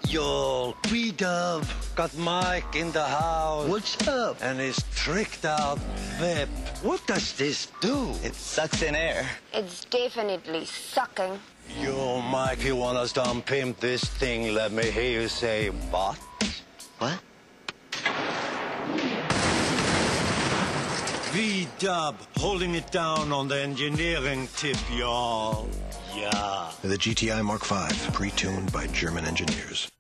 Y'all, V-Dub got Mike in the house. What's up? And his tricked out whip. What does this do? It sucks in air. It's definitely sucking. Yo, Mike, you want us to unpimp this thing? Let me hear you say what? What? V-Dub holding it down on the engineering tip, y'all. Yeah. The GTI Mark V, pre-tuned by German engineers.